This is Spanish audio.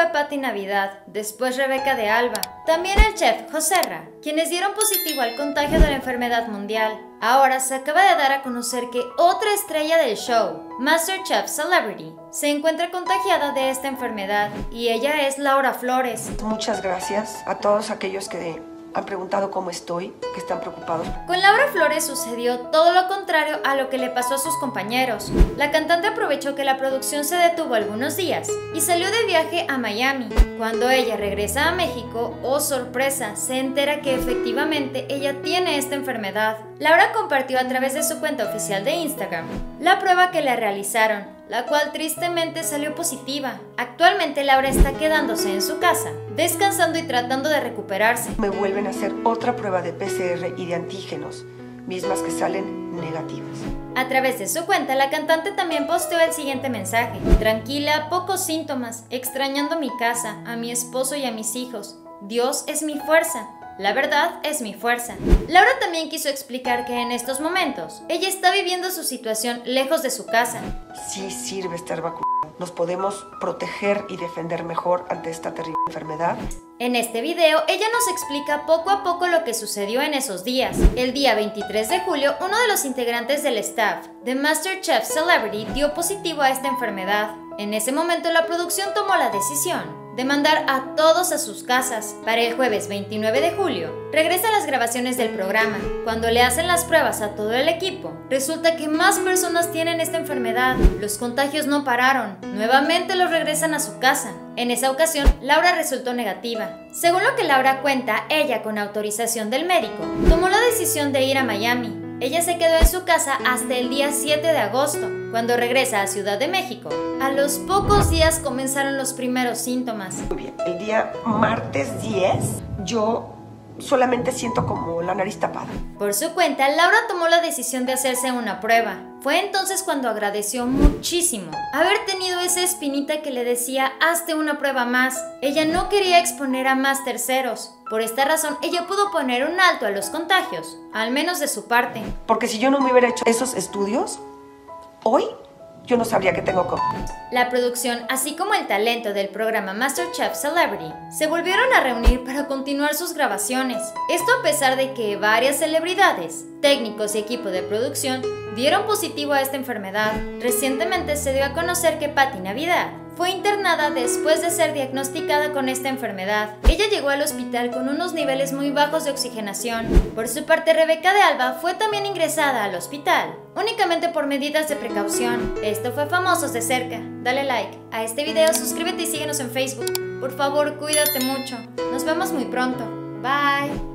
fue Patti Navidad, después Rebeca de Alba, también el chef Joserra, quienes dieron positivo al contagio de la enfermedad mundial. Ahora se acaba de dar a conocer que otra estrella del show, MasterChef Celebrity, se encuentra contagiada de esta enfermedad y ella es Laura Flores. Muchas gracias a todos aquellos que han preguntado cómo estoy, que están preocupados. Con Laura Flores sucedió todo lo contrario a lo que le pasó a sus compañeros. La cantante aprovechó que la producción se detuvo algunos días y salió de viaje a Miami. Cuando ella regresa a México, oh sorpresa, se entera que efectivamente ella tiene esta enfermedad. Laura compartió a través de su cuenta oficial de Instagram la prueba que le realizaron, la cual tristemente salió positiva. Actualmente Laura está quedándose en su casa, descansando y tratando de recuperarse. Me vuelven a hacer otra prueba de PCR y de antígenos, mismas que salen negativas. A través de su cuenta, la cantante también posteó el siguiente mensaje: tranquila, pocos síntomas, extrañando mi casa, a mi esposo y a mis hijos. Dios es mi fuerza. La verdad es mi fuerza. Laura también quiso explicar que en estos momentos ella está viviendo su situación lejos de su casa. Sí sirve estar vacunado. Nos podemos proteger y defender mejor ante esta terrible enfermedad. En este video, ella nos explica poco a poco lo que sucedió en esos días. El día 23 de julio, uno de los integrantes del staff de MasterChef Celebrity dio positivo a esta enfermedad. En ese momento, la producción tomó la decisión de mandar a todos a sus casas. Para el jueves 29 de julio, regresan las grabaciones del programa. Cuando le hacen las pruebas a todo el equipo, resulta que más personas tienen esta enfermedad. Los contagios no pararon. Nuevamente los regresan a su casa. En esa ocasión, Laura resultó negativa. Según lo que Laura cuenta, ella, con autorización del médico, tomó la decisión de ir a Miami. Ella se quedó en su casa hasta el día 7 de agosto, cuando regresa a Ciudad de México. A los pocos días comenzaron los primeros síntomas. Muy bien, el día martes 10 yo solamente siento como la nariz tapada. Por su cuenta, Laura tomó la decisión de hacerse una prueba. Fue entonces cuando agradeció muchísimo haber tenido esa espinita que le decía: hazte una prueba más. Ella no quería exponer a más terceros. Por esta razón, ella pudo poner un alto a los contagios, al menos de su parte. Porque si yo no me hubiera hecho esos estudios, hoy yo no sabría que tengo COVID. La producción, así como el talento del programa MasterChef Celebrity, se volvieron a reunir para continuar sus grabaciones. Esto a pesar de que varias celebridades, técnicos y equipo de producción dieron positivo a esta enfermedad. Recientemente se dio a conocer que Patti Navidad fue internada después de ser diagnosticada con esta enfermedad. Ella llegó al hospital con unos niveles muy bajos de oxigenación. Por su parte, Rebeca de Alba fue también ingresada al hospital, únicamente por medidas de precaución. Esto fue Famosos de Cerca. Dale like a este video, suscríbete y síguenos en Facebook. Por favor, cuídate mucho. Nos vemos muy pronto. Bye.